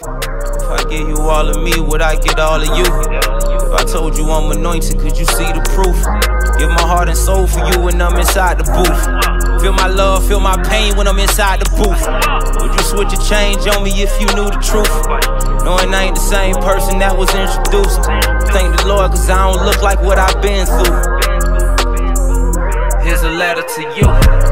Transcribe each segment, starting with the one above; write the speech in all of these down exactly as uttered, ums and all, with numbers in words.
If I give you all of me, would I get all of you? If I told you I'm anointed, could you see the proof? Give my heart and soul for you when I'm inside the booth. Feel my love, feel my pain when I'm inside the booth. Would you switch a change on me if you knew the truth? Knowing I ain't the same person that was introduced. Thank the Lord, cause I don't look like what I've been through. Here's a letter to you.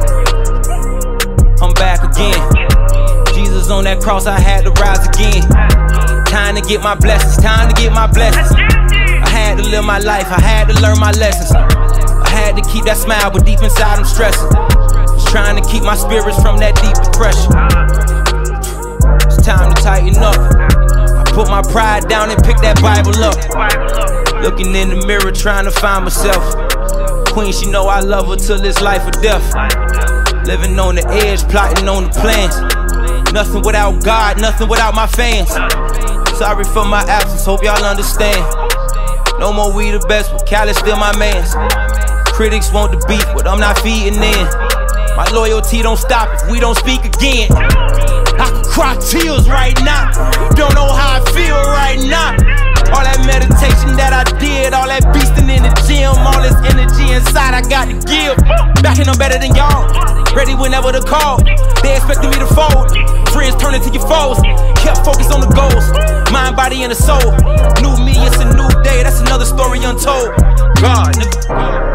I'm back again. Jesus on that cross, I had to rise again. Time to get my blessings, time to get my blessings. I had to live my life, I had to learn my lessons. I had to keep that smile, but deep inside I'm stressing. Just trying to keep my spirits from that deep depression. It's time to tighten up. I put my pride down and pick that Bible up. Looking in the mirror, trying to find myself. Queen, she know I love her till it's life or death. Living on the edge, plotting on the plans. Nothing without God, nothing without my fans. Sorry for my absence, hope y'all understand. No more we the best, but Cali still my mans. Critics want the beef, but I'm not feeding in. My loyalty don't stop if we don't speak again. I could cry tears right now. Don't know how I feel right now. All that meditation that I did, all that beasting in the gym, all this energy inside I got to give. Backing I'm better than y'all, ready whenever the call. They expecting me to fold, friends turn into your foes. Kept focused on the goals, mind, body, and the soul. New me, it's a new day, that's another story untold. God, nigga.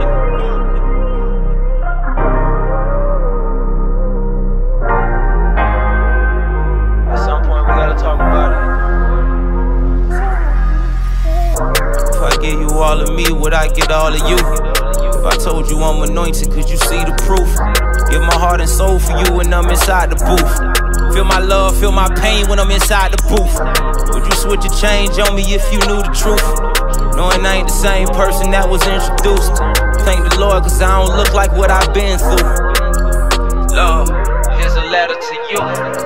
Give you all of me, would I get all of you? If I told you I'm anointed, could you see the proof? Give my heart and soul for you when I'm inside the booth. Feel my love, feel my pain when I'm inside the booth. Would you switch a change on me if you knew the truth? Knowing I ain't the same person that was introduced. Thank the Lord, cause I don't look like what I've been through. Lord, here's a letter to you.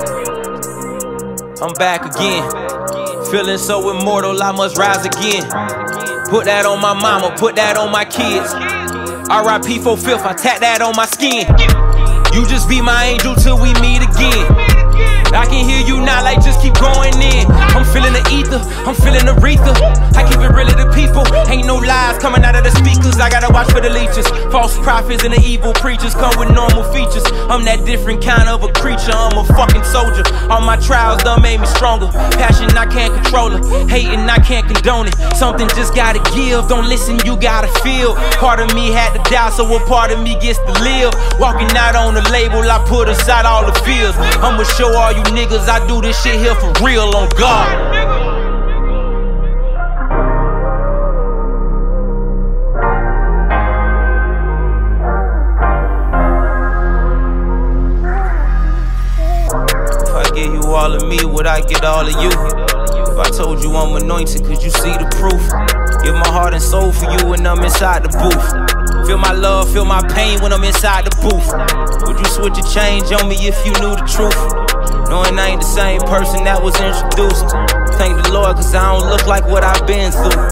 I'm back again. Feeling so immortal, I must rise again. Put that on my mama, put that on my kids. R I P four fifth, I tat that on my skin. You just be my angel till we meet again. I can hear you now, like just keep going in. I'm feeling the ether, I'm feeling the aretha. I keep it real to the people, ain't no lies coming out of the speakers. I gotta watch for the leeches. False prophets and the evil preachers come with normal features. I'm that different kind of a creature, I'm a fucking soldier. All my trials done made me stronger. Passion, I can't control it. Hating, I can't condone it. Something just gotta give, don't listen, you gotta feel. Part of me had to die, so a part of me gets to live. Walking out on the label, I put aside all the fears. I'ma show all you niggas I do this shit here for real on God. If I give you all of me, would I get all of you? If I told you I'm anointed, could you see the proof? Give my heart and soul for you when I'm inside the booth. Feel my love, feel my pain when I'm inside the booth. Would you switch a change on me if you knew the truth? Knowing I ain't the same person that was introduced. Thank the Lord, cause I don't look like what I've been through.